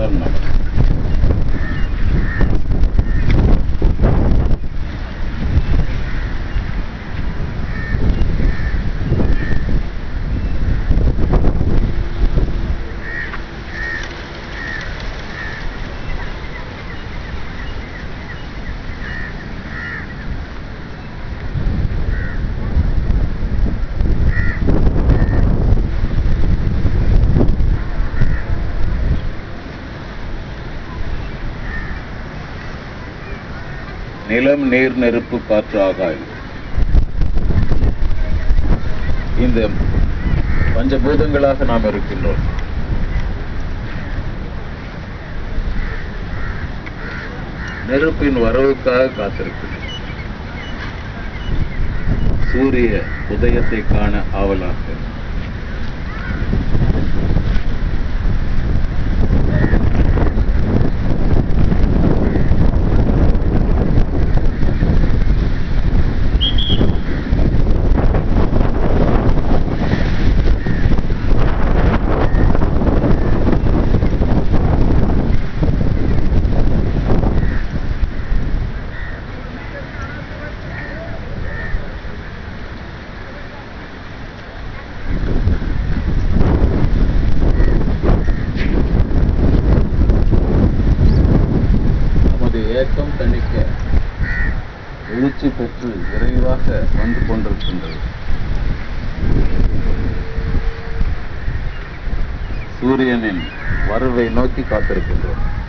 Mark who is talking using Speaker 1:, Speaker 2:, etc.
Speaker 1: தருணம். நிலம், நீர், நெருப்பு, காற்று, ஆகாயம். இந்த பஞ்சபூதங்களாக நாம் இருக்கின்றோம். நெருப்பின் வரவுக்காக காத்திருக்கிறோம். சூரிய உதயத்தை காண ஆவலாக. ஏக்கம் தணிக்க எழுச்சி பெற்று விரைவாக வந்து கொண்டிருக்கின்றது. சூரியனின் வரவை நோக்கி காத்திருக்கின்றோம்.